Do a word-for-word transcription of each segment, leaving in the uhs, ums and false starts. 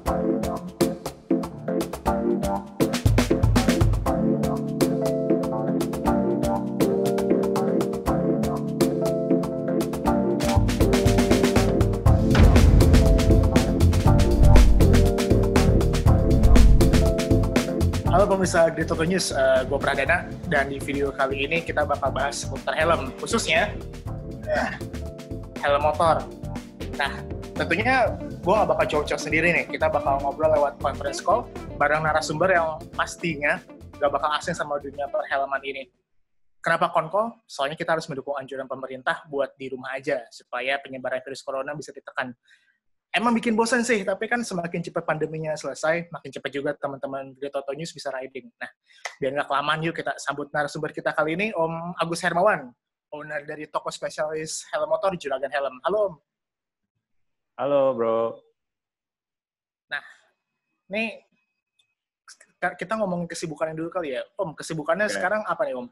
Halo pemirsa Great Auto News, uh, gue Pradana, dan di video kali ini kita bakal bahas seputar helm, khususnya uh, helm motor. Nah, tentunya gue gak bakal cowok-cowok sendiri nih, kita bakal ngobrol lewat conference call bareng narasumber yang pastinya gak bakal asing sama dunia perhelman ini. Kenapa konkol? Soalnya kita harus mendukung anjuran pemerintah buat di rumah aja, supaya penyebaran virus corona bisa ditekan. Emang bikin bosan sih, tapi kan semakin cepat pandeminya selesai, makin cepat juga teman-teman Great Auto News bisa riding. Nah, biar nggak kelamaan, yuk kita sambut narasumber kita kali ini, Om Agus Hermawan, owner dari toko spesialis helm motor Juragan Helm. Halo, Om. Halo, Bro. Nah, nih kita ngomongin kesibukannya dulu kali ya. Om, kesibukannya okay. Sekarang apa nih, Om?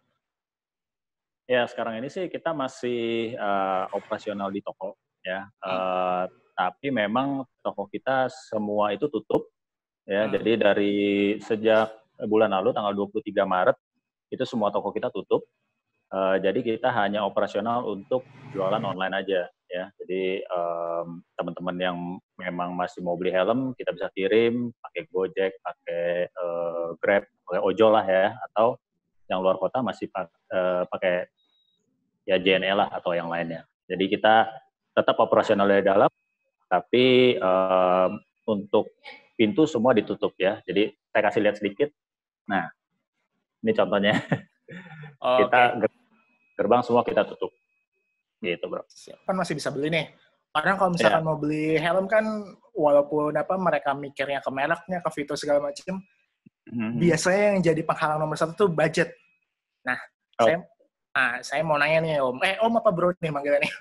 Ya, sekarang ini sih kita masih uh, operasional di toko, ya. Hmm. Uh, tapi memang toko kita semua itu tutup, ya. Hmm. Jadi dari sejak bulan lalu tanggal dua puluh tiga Maret itu semua toko kita tutup. Uh, jadi kita hanya operasional untuk jualan online aja, ya. Jadi um, teman-teman yang memang masih mau beli helm kita bisa kirim pakai Gojek, pakai uh, Grab, pakai ojol lah ya, atau yang luar kota masih uh, pakai ya J N E lah atau yang lainnya. Jadi kita tetap operasional dari dalam. Tapi um, untuk pintu semua ditutup ya. Jadi saya kasih lihat sedikit. Nah, ini contohnya. Oh, kita okay. Gerbang semua kita tutup. Gitu, Bro. Kan masih bisa beli nih. Kadang kalau misalkan yeah. mau beli helm kan, walaupun apa mereka mikirnya ke mereknya, ke fitur segala macam, mm-hmm. biasanya yang jadi penghalang nomor satu tuh budget. Nah, oh. saya, ah, saya mau nanya nih, Om. Eh, Om apa Bro nih manggilannya?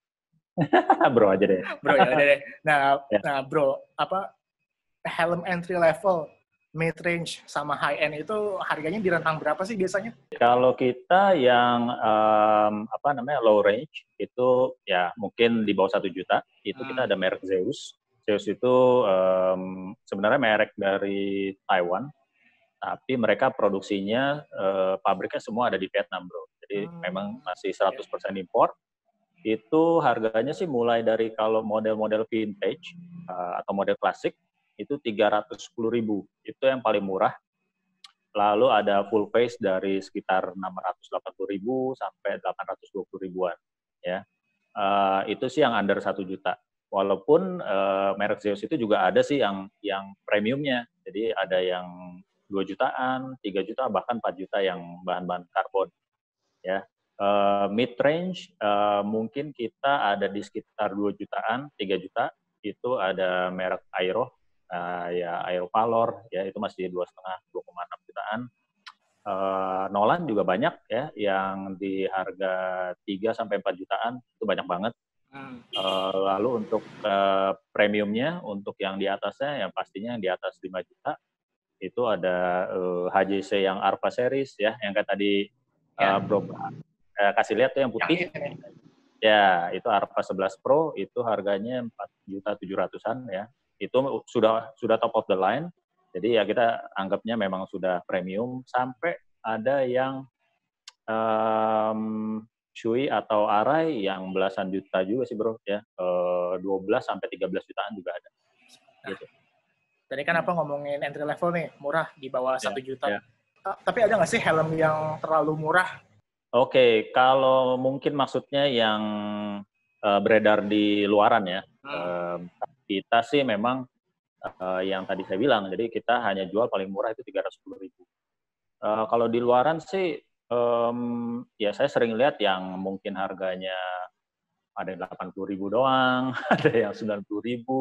Bro aja deh. Bro ya udah deh. Nah, ya. nah Bro, apa helm entry level, mid range sama high end itu harganya di rentang berapa sih biasanya? Kalau kita yang um, apa namanya low range itu ya mungkin di bawah satu juta. Itu hmm. kita ada merek Zeus. Zeus itu um, sebenarnya merek dari Taiwan, tapi mereka produksinya uh, pabriknya semua ada di Vietnam, Bro. Jadi hmm. memang masih seratus persen impor. Itu harganya sih mulai dari kalau model-model vintage uh, atau model klasik itu tiga ratus sepuluh ribu, itu yang paling murah. Lalu ada full face dari sekitar enam ratus delapan puluh ribu sampai delapan ratus dua puluh ribuan, ya. Uh, itu sih yang under satu juta. Walaupun uh, merek Zeus itu juga ada sih yang yang premiumnya, jadi ada yang dua jutaan, tiga juta, bahkan empat juta yang bahan-bahan karbon, ya. Uh, mid range uh, mungkin kita ada di sekitar dua jutaan, tiga juta. Itu ada merek Aero, uh, ya Aero Valor, ya itu masih dua koma lima, dua koma enam jutaan. Uh, Nolan juga banyak ya, yang di harga tiga sampai empat jutaan, itu banyak banget. Uh, lalu untuk uh, premiumnya, untuk yang di atasnya, yang pastinya yang di atas lima juta, itu ada uh, H J C yang Arva series ya, yang kayak tadi uh, Bro Eh, kasih lihat tuh yang putih. Yang ya, itu Arva sebelas Pro, itu harganya empat juta tujuh ratusan ya. Itu sudah sudah top of the line. Jadi ya kita anggapnya memang sudah premium. Sampai ada yang um, Shui atau Arai yang belasan juta juga sih, Bro ya. Uh, dua belas sampai tiga belas jutaan juga ada. Gitu. Tadi kan apa ngomongin entry level nih, murah di bawah satu juta. Ya. Uh, tapi ada nggak sih helm yang terlalu murah? Oke, okay, kalau mungkin maksudnya yang uh, beredar di luaran ya, hmm. uh, kita sih memang uh, yang tadi saya bilang, jadi kita hanya jual paling murah itu tiga ratus sepuluh ribu. Uh, kalau di luaran sih, um, ya saya sering lihat yang mungkin harganya ada delapan puluh ribu doang, ada yang sembilan puluh ribu.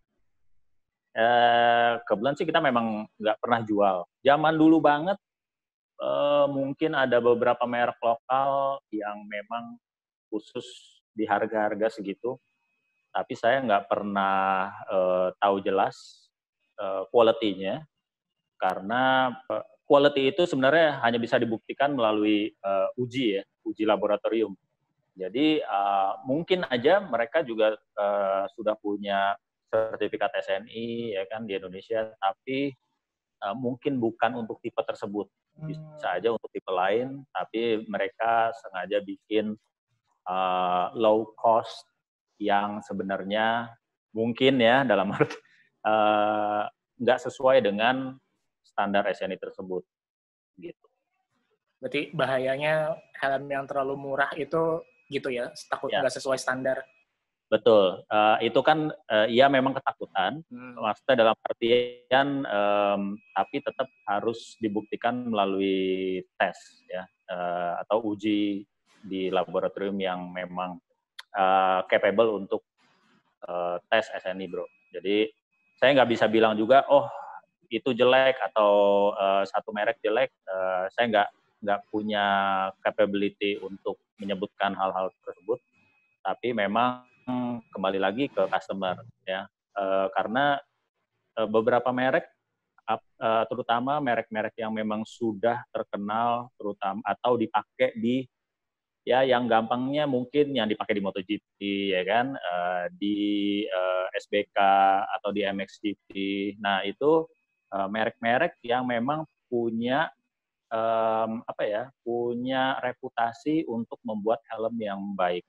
Uh, kebetulan sih kita memang nggak pernah jual. Zaman dulu banget, Uh, mungkin ada beberapa merek lokal yang memang khusus di harga-harga segitu, tapi saya nggak pernah uh, tahu jelas uh, quality-nya, karena uh, quality itu sebenarnya hanya bisa dibuktikan melalui uh, uji ya, uji laboratorium. Jadi uh, mungkin aja mereka juga uh, sudah punya sertifikat S N I ya kan di Indonesia, tapi uh, mungkin bukan untuk tipe tersebut. Bisa aja untuk tipe lain, tapi mereka sengaja bikin uh, low cost yang sebenarnya mungkin ya dalam arti uh, nggak sesuai dengan standar S N I tersebut gitu. Berarti bahayanya helm yang terlalu murah itu gitu ya, takut Ya. nggak sesuai standar. Betul, uh, itu kan uh, ya memang ketakutan, hmm. maksudnya dalam artian um, tapi tetap harus dibuktikan melalui tes ya uh, atau uji di laboratorium yang memang uh, capable untuk uh, tes S N I, bro. Jadi saya nggak bisa bilang juga, oh itu jelek atau uh, satu merek jelek, uh, saya nggak nggak punya capability untuk menyebutkan hal-hal tersebut, tapi memang kembali lagi ke customer ya, e, karena e, beberapa merek, e, terutama merek-merek yang memang sudah terkenal, terutama atau dipakai di ya yang gampangnya mungkin yang dipakai di MotoGP ya kan, e, di e, S B K atau di M X G P. Nah itu e, merek-merek yang memang punya e, apa ya, punya reputasi untuk membuat helm yang baik.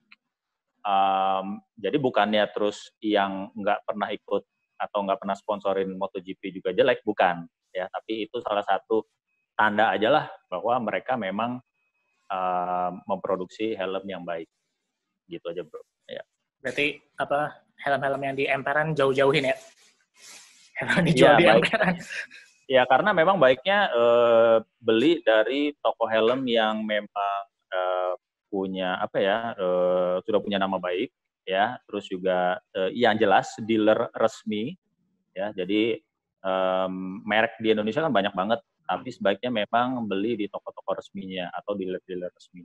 Um, jadi bukannya terus yang nggak pernah ikut atau nggak pernah sponsorin MotoGP juga jelek, bukan ya, tapi itu salah satu tanda aja lah bahwa mereka memang um, memproduksi helm yang baik, gitu aja bro. Ya. Berarti apa helm-helm yang di emperan jauh-jauhin ya? Helm dijual ya, di baik. Emperan. Ya karena memang baiknya uh, beli dari toko helm yang memang uh, punya apa ya, uh, sudah punya nama baik ya, terus juga uh, yang jelas dealer resmi ya. Jadi um, merek di Indonesia kan banyak banget, tapi sebaiknya memang beli di toko-toko resminya atau dealer-dealer resmi.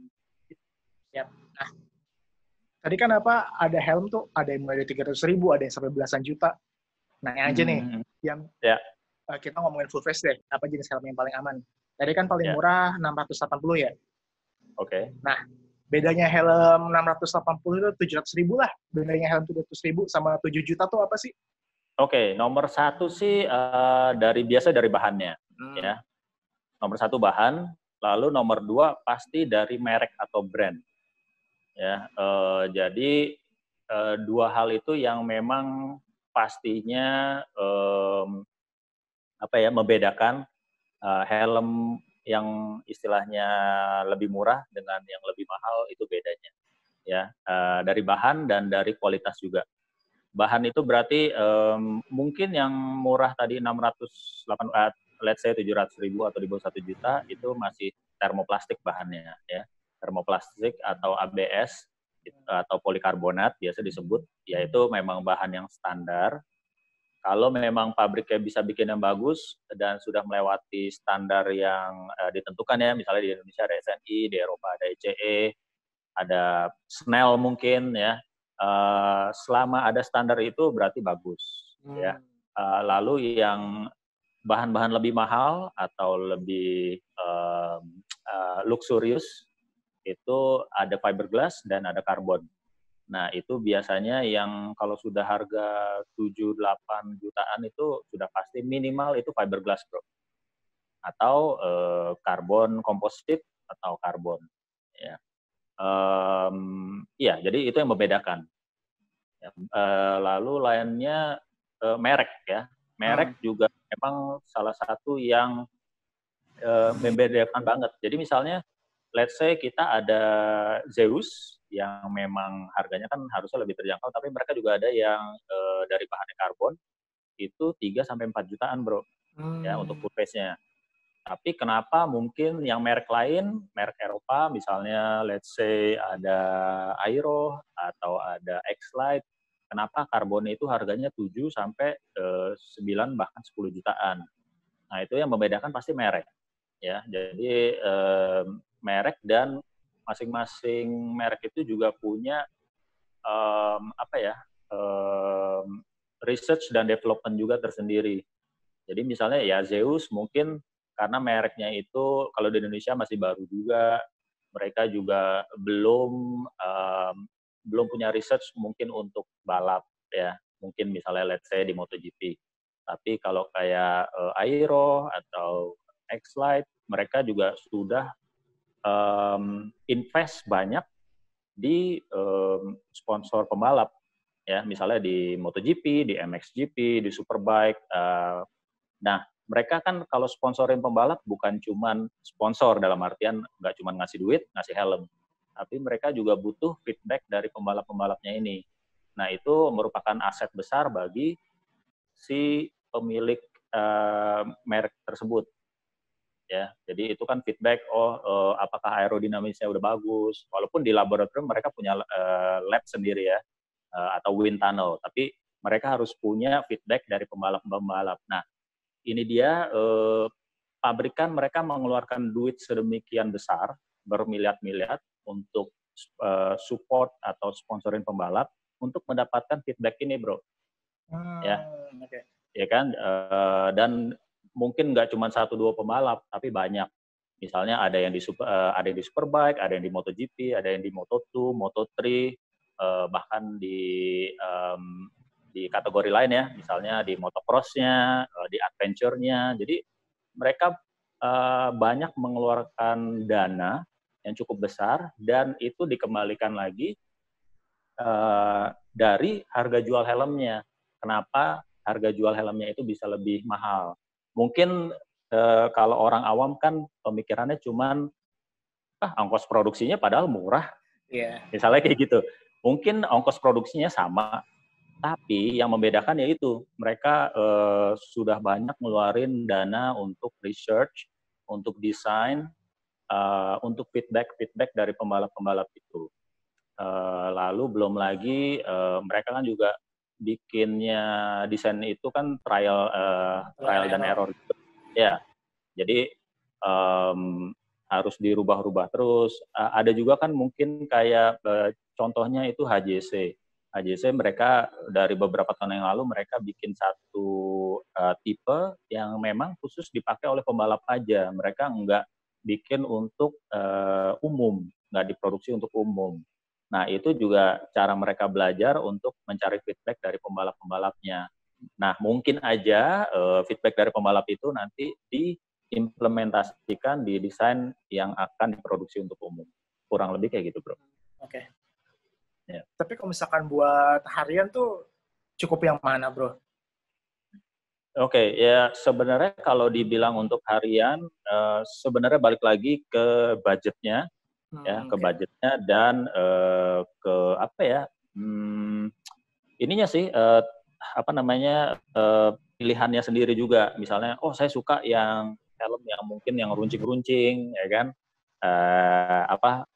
Ya. Nah, tadi kan apa ada helm tuh ada yang mulai dari tiga ratus ribu, ada yang sampai belasan juta. Nah, yang aja nih hmm. yang ya. uh, kita ngomongin full face deh, apa jenis helm yang paling aman? Tadi kan paling ya. murah enam ratus delapan puluh ya. Oke. Okay. Nah, bedanya helm enam ratus delapan puluh itu tujuh ratus ribu lah. Bedanya helm tujuh ratus ribu sama tujuh juta tuh apa sih? Oke, okay, nomor satu sih uh, dari biasa dari bahannya, hmm. ya. Nomor satu bahan, lalu nomor dua pasti dari merek atau brand, ya. Uh, jadi uh, dua hal itu yang memang pastinya um, apa ya membedakan uh, helm yang istilahnya lebih murah dengan yang lebih mahal itu bedanya, ya uh, dari bahan dan dari kualitas juga. Bahan itu berarti um, mungkin yang murah tadi enam ratus delapan puluh, uh, let's say tujuh ratus ribu atau di bawah satu juta itu masih termoplastik bahannya, ya termoplastik atau A B S atau polikarbonat biasa disebut, yaitu memang bahan yang standar. Kalau memang pabriknya bisa bikin yang bagus dan sudah melewati standar yang uh, ditentukan ya, misalnya di Indonesia ada S N I, di Eropa ada E C E, ada Snell mungkin ya, uh, selama ada standar itu berarti bagus, hmm. ya. Uh, lalu yang bahan-bahan lebih mahal atau lebih uh, uh, luxurious itu ada fiberglass dan ada karbon. Nah, itu biasanya yang kalau sudah harga tujuh delapan jutaan itu sudah pasti minimal itu fiberglass, bro. Atau eh, karbon komposit atau karbon. Ya. Um, iya, jadi itu yang membedakan. Ya, eh, lalu lainnya eh, merek ya. Merek hmm. juga memang salah satu yang eh, membedakan banget. Jadi misalnya, let's say kita ada Zeus, yang memang harganya kan harusnya lebih terjangkau, tapi mereka juga ada yang e, dari bahannya karbon, itu tiga sampai empat jutaan, bro, hmm. ya untuk full face-nya. Tapi kenapa mungkin yang merek lain, merek Eropa, misalnya let's say ada Aero atau ada X-Lite, kenapa karbon itu harganya tujuh sampai sembilan bahkan sepuluh jutaan. Nah, itu yang membedakan pasti merek. Ya, jadi e, merek dan masing-masing merek itu juga punya um, apa ya um, research dan development juga tersendiri. Jadi misalnya ya Zeus mungkin karena mereknya itu kalau di Indonesia masih baru juga, mereka juga belum um, belum punya research mungkin untuk balap ya. mungkin misalnya let's say di MotoGP. Tapi kalau kayak uh, Aero atau X-Lite, mereka juga sudah um, invest banyak di um, sponsor pembalap, ya misalnya di MotoGP, di M X G P, di Superbike. Uh, nah, mereka kan kalau sponsorin pembalap bukan cuman sponsor dalam artian nggak cuman ngasih duit, ngasih helm, tapi mereka juga butuh feedback dari pembalap-pembalapnya ini. Nah, itu merupakan aset besar bagi si pemilik uh, merek tersebut. Ya, jadi itu kan feedback, oh uh, apakah aerodinamisnya udah bagus, walaupun di laboratorium mereka punya uh, lab sendiri ya, uh, atau wind tunnel, tapi mereka harus punya feedback dari pembalap-pembalap. Nah, ini dia uh, pabrikan mereka mengeluarkan duit sedemikian besar, bermiliar-miliar untuk uh, support atau sponsorin pembalap untuk mendapatkan feedback ini, bro. Hmm, ya, okay. Ya kan, uh, dan mungkin nggak cuma satu dua pembalap, tapi banyak. Misalnya ada yang di super, uh, ada yang di Superbike, ada yang di MotoGP, ada yang di Moto dua, Moto tiga, uh, bahkan di um, di kategori lain ya, misalnya di motocross-nya, uh, di adventure-nya. Jadi mereka uh, banyak mengeluarkan dana yang cukup besar dan itu dikembalikan lagi uh, dari harga jual helmnya. Kenapa harga jual helmnya itu bisa lebih mahal? Mungkin uh, kalau orang awam kan pemikirannya cuman ah, ongkos produksinya padahal murah. Yeah. Misalnya kayak gitu. Mungkin ongkos produksinya sama, tapi yang membedakan yaitu mereka uh, sudah banyak ngeluarin dana untuk research, untuk desain, uh, untuk feedback-feedback dari pembalap-pembalap itu. Uh, lalu belum lagi uh, mereka kan juga bikinnya desain itu kan trial, uh, trial dan error. Ya, jadi um, harus dirubah-rubah terus. Uh, ada juga kan mungkin kayak uh, contohnya itu H J C. H J C mereka dari beberapa tahun yang lalu mereka bikin satu uh, tipe yang memang khusus dipakai oleh pembalap aja. Mereka nggak bikin untuk uh, umum, nggak diproduksi untuk umum. Nah, itu juga cara mereka belajar untuk mencari feedback dari pembalap-pembalapnya. Nah, mungkin aja uh, feedback dari pembalap itu nanti diimplementasikan di desain yang akan diproduksi untuk umum. Kurang lebih kayak gitu, bro. Oke. Okay. Ya. Tapi kalau misalkan buat harian tuh cukup yang mana, bro? Oke, okay, ya sebenarnya kalau dibilang untuk harian, uh, sebenarnya balik lagi ke budgetnya, hmm, ya ke okay. budgetnya dan uh, ke apa ya, hmm, ininya sih, uh, apa namanya uh, pilihannya sendiri juga. Misalnya, oh saya suka yang helm yang mungkin yang runcing-runcing, ya kan, uh, apa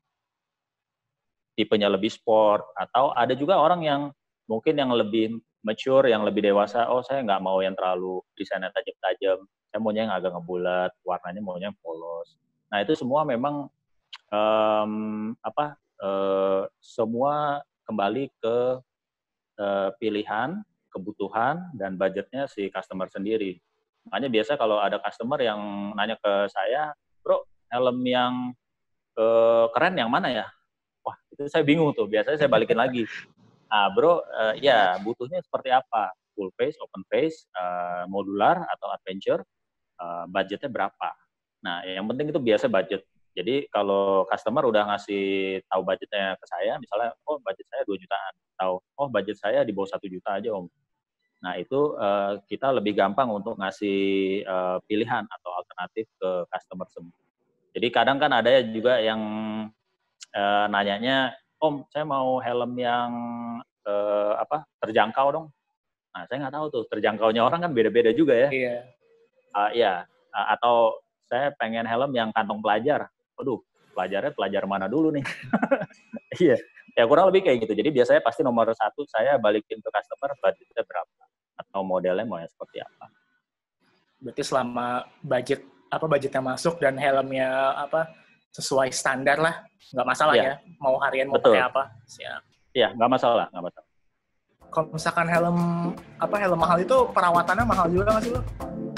tipenya lebih sport, atau ada juga orang yang mungkin yang lebih mature, yang lebih dewasa, oh saya nggak mau yang terlalu desainnya tajam-tajam, saya maunya yang agak ngebulat, warnanya maunya polos. Nah itu semua memang um, apa uh, semua kembali ke uh, pilihan, kebutuhan, dan budgetnya si customer sendiri. Makanya biasa kalau ada customer yang nanya ke saya, bro helm yang uh, keren yang mana ya? Wah, itu saya bingung tuh. Biasanya saya balikin lagi. Nah, bro, uh, ya butuhnya seperti apa? Full face, open face, uh, modular atau adventure, uh, budgetnya berapa? Nah, yang penting itu biasa budget. Jadi kalau customer udah ngasih tahu budgetnya ke saya, misalnya, oh budget saya dua jutaan, atau oh budget saya di bawah satu juta aja om. Nah, itu uh, kita lebih gampang untuk ngasih uh, pilihan atau alternatif ke customer semua. Jadi kadang kan ada juga yang Uh, nanyanya, om saya mau helm yang uh, apa terjangkau dong. Nah saya nggak tahu tuh terjangkaunya orang kan beda-beda juga ya. Iya. Uh, ya uh, atau saya pengen helm yang kantong pelajar. Waduh, pelajarnya pelajar mana dulu nih? Iya. Ya kurang lebih kayak gitu. Jadi biasanya pasti nomor satu saya balikin ke customer budgetnya berapa atau modelnya mau yang seperti apa. Berarti selama budget apa budgetnya masuk dan helmnya apa sesuai standar lah, nggak masalah ya. ya. Mau harian mau Betul. pakai apa, siap. Iya, nggak masalah, nggak masalah. Kalau misalkan helm apa helm mahal itu perawatannya mahal juga nggak sih lo?